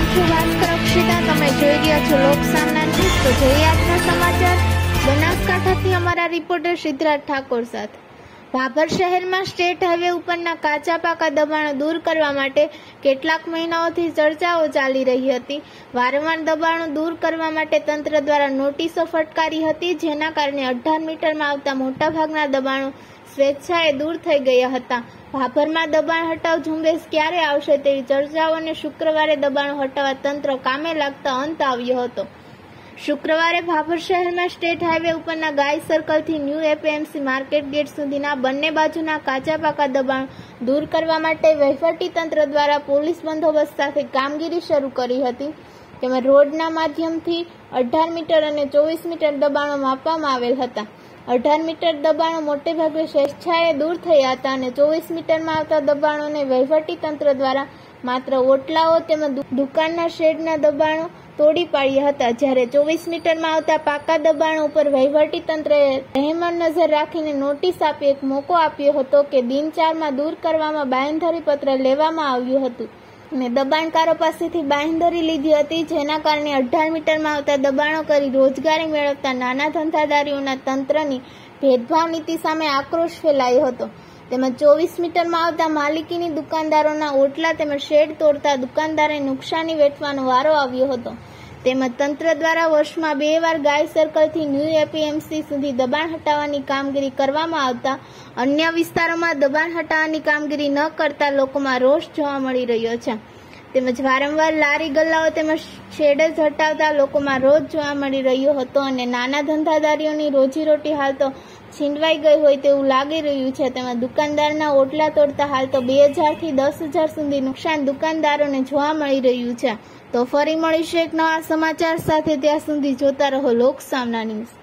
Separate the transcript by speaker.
Speaker 1: છું ભાસ્કર અક્ષિતા. તમે જોઈ રહ્યા છો લોકસામના ન્યૂઝ. તો જોઈએ આજના સમાચાર. બનાસકાંઠાથી અમારા રિપોર્ટર સિદ્ધરાજ ઠાકોર સાથે. ભાભર શહેરમાં સ્ટેટ હાઈવે ઉપરના કાચા પાકા દબાણો દૂર કરવા માટે કેટલાક મહિનાઓથી ચર્ચાઓ ચાલી રહી હતી. વારંવાર દબાણો દૂર કરવા માટે તંત્ર દ્વારા નોટિસો ફટકારી હતી, જેના કારણે 18 મીટરમાં આવતા મોટાભાગના દબાણો સ્વેચ્છાએ દૂર થઈ ગયા હતા. ભાભરમાં દબાણ હટાવ ઝુંબેશ ક્યારે આવશે તેવી ચર્ચાઓને શુક્રવારે દબાણો હટાવવા તંત્ર કામે લાગતા અંત આવ્યો હતો. શુક્રવારે ભાભર શહેરમાં સ્ટેટ હાઈવે ઉપરના ગાય સર્કલથી ન્યૂ એપીએમસી માર્કેટ ગેટ સુધીના બંને બાજુના કાચા પાકા દબાણો દૂર કરવા માટે વહીવટી તંત્ર દ્વારા પોલીસ બંદોબસ્ત સાથે કામગીરી શરૂ કરી હતી. તેમાં રોડના માધ્યમથી 18 મીટર અને 24 મીટર દબાણો માપવામાં આવેલ હતા. 18 મીટર દબાણો મોટેભાગે સ્વેચ્છાએ દૂર થયા હતા અને 24 મીટરમાં આવતા દબાણોને વહીવટી તંત્ર દ્વારા માત્ર ઓટલાઓ તેમજ દુકાનના શેડના દબાણો તોડી પાડ્યા હતા. જ્યારે 24 મીટરમાં આવતા પાકા દબાણો ઉપર વહીવટી તંત્રએ રહેમત નજર રાખીને નોટિસ આપી એક મોકો આપ્યો હતો કે દિન 4માં દૂર કરવામાં બાંયધરી પત્ર લેવામાં આવ્યું હતું અને દબાણકારો પાસેથી બાંયધરી લીધી હતી, જેના કારણે 18 મીટરમાં આવતા દબાણો કરી રોજગારી મેળવતા નાના ધંધાદારીઓના તંત્રની ભેદભાવ નીતિ સામે આક્રોશ ફેલાયો હતો. તેમજ 24 મીટરમાં આવતા માલિકીની દુકાનદારોના ઓટલા તેમજ શેડ તોડતા દુકાનદારોને નુકસાની વેઠવાનો વારો આવ્યો હતો. તેમજ તંત્ર દ્વારા વર્ષમાં 2 વાર ગાય સર્કલથી ન્યૂ એપીએમસી સુધી દબાણ હટાવવાની કામગીરી કરવામાં આવતા અન્ય વિસ્તારોમાં દબાણ હટાવવાની કામગીરી ન કરતા લોકોમાં રોષ જોવા મળી રહ્યો છે. તેમજ વારંવાર લારી ગલ્લાઓ તેમજ શેડ જ હટાવતા લોકોમાં રોષ જોવા મળી રહ્યો હતો અને નાના ધંધાદારીઓની રોજીરોટી હાલ તો છીનવાઈ ગઈ હોય તેવું લાગી રહ્યું છે. તેમાં દુકાનદારના ઓટલા તોડતા હાલ તો 2000 થી 10,000 સુધી નુકસાન દુકાનદારોને જોવા મળી રહ્યું છે. તો ફરી મળીશું એક નવા સમાચાર સાથે. ત્યાં સુધી જોતા રહો લોકસામના ન્યૂઝ.